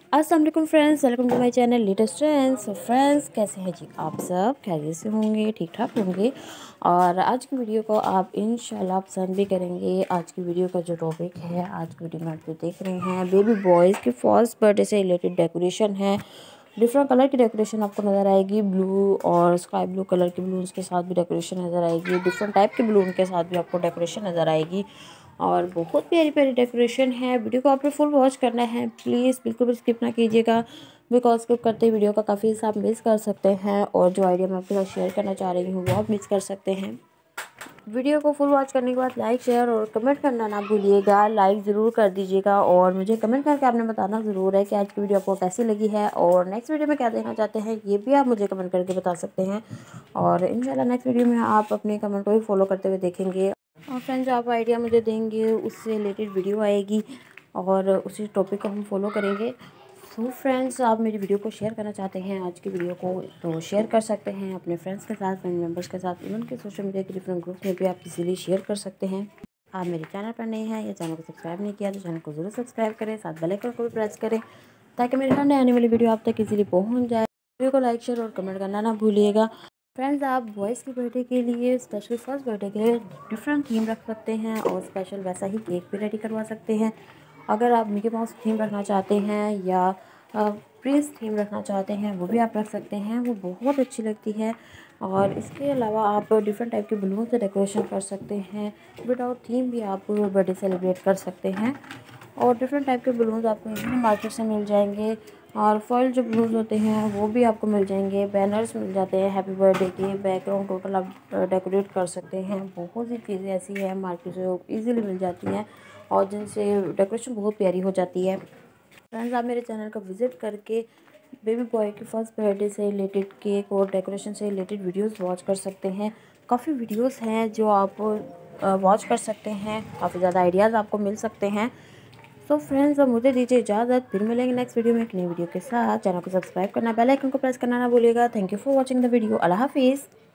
अस्सलाम वालेकुम friends, welcome to my channel latest trends. So friends, कैसे हैं जी आप सब? खैरियत से होंगे, ठीक ठाक होंगे। और आज की वीडियो को आप इंशाल्लाह पसंद भी करेंगे। आज की वीडियो का जो टॉपिक है, आज की वीडियो में आप जो देख रहे हैं, बेबी बॉयज़ की फर्स्ट बर्थडे से रिलेटेड डेकोरेशन है। डिफरेंट कलर की डेकोरेशन आपको नज़र आएगी। ब्लू और स्काई ब्लू कलर के बलून्स के साथ भी डेकोरेशन नज़र आएगी। डिफरेंट टाइप के बलून के साथ भी आपको डेकोरेशन नज़र आएगी और बहुत प्यारी प्यारी डेकोरेशन है। वीडियो को आपने फुल वॉच करना है, प्लीज़ बिल्कुल भी स्किप ना कीजिएगा, बिकॉज स्किप करते ही वीडियो का काफ़ी हिस्सा आप मिस कर सकते हैं और जो आइडिया मैं आपके साथ शेयर करना चाह रही हूँ वो आप मिस कर सकते हैं। वीडियो को फुल वॉच करने के बाद लाइक शेयर और कमेंट करना ना भूलिएगा। लाइक ज़रूर कर दीजिएगा और मुझे कमेंट करके आपने बताना ज़रूर है कि आज की वीडियो आपको कैसी लगी है और नेक्स्ट वीडियो में क्या देखना चाहते हैं, ये भी आप मुझे कमेंट करके बता सकते हैं। और इंशाल्लाह नेक्स्ट वीडियो में आप अपने कमेंट को भी फॉलो करते हुए देखेंगे। और फ्रेंड्स, जो आप आइडिया मुझे देंगे उससे रिलेटेड वीडियो आएगी और उसी टॉपिक को हम फॉलो करेंगे। सो फ्रेंड्स, आप मेरी वीडियो को शेयर करना चाहते हैं आज की वीडियो को तो शेयर कर सकते हैं अपने फ्रेंड्स के साथ, फैमिली मेम्बर्स के साथ, इवन के सोशल मीडिया के डिफरेंट ग्रुप्स में भी आप इजीली शेयर कर सकते हैं। आप मेरे चैनल पर नए हैं या चैनल को सब्सक्राइब नहीं किया तो चैनल को ज़रूर सब्सक्राइब करें, साथ बेल आइकन को भी प्रेस करें ताकि मेरे हर नए आने वाली वीडियो आप तक इजीली पहुंच जाए। वीडियो को लाइक शेयर और कमेंट करना ना भूलिएगा। फ्रेंड्स, आप बॉयज़ की बर्थडे के लिए, स्पेशली फर्स्ट बर्थडे के लिए डिफरेंट थीम रख सकते हैं और स्पेशल वैसा ही केक भी रेडी करवा सकते हैं। अगर आप मिकी माउस थीम रखना चाहते हैं या प्रिंस थीम रखना चाहते हैं वो भी आप रख सकते हैं, वो बहुत अच्छी लगती है। और इसके अलावा आप डिफरेंट टाइप के बलून से डेकोरेशन कर सकते हैं। विदाउट थीम भी आप बर्थडे सेलिब्रेट कर सकते हैं और डिफरेंट टाइप के बलून्स आपको इजीली मार्केट से मिल जाएंगे। और फॉइल जो बलून्स होते हैं वो भी आपको मिल जाएंगे। बैनर्स मिल जाते हैं हैप्पी बर्थडे के, बैकग्राउंड टोटल आप डेकोरेट कर सकते हैं। बहुत सी चीज़ें ऐसी हैं मार्केट से ईज़िली मिल जाती हैं और जिनसे डेकोरेशन बहुत प्यारी हो जाती है। फ्रेंड्स, आप मेरे चैनल का विज़िट करके बेबी बॉय की फर्स्ट बर्थडे से रिलेटेड केक और डेकोरेशन से रिलेटेड वीडियोस वॉच कर सकते हैं। काफ़ी वीडियोस हैं जो आप वॉच कर सकते हैं, काफ़ी ज़्यादा आइडियाज़ आपको मिल सकते हैं। सो फ्रेंड्स, अब मुझे दीजिए इजाज़त, फिर मिलेंगे नेक्स्ट वीडियो में एक नई वीडियो के साथ। चैनल को सब्सक्राइब करना, बेल आइकन को प्रेस करना ना भूलिएगा। Thank you for watching the video. अल्लाह हाफिज़।